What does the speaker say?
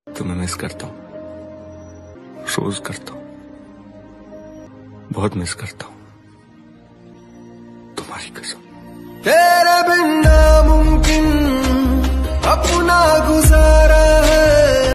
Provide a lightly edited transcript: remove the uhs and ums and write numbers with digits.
तुम्हें मिस करता हूँ, रोज करता हूँ, बहुत मिस करता हूँ, तुम्हारी कसम। तेरे बिना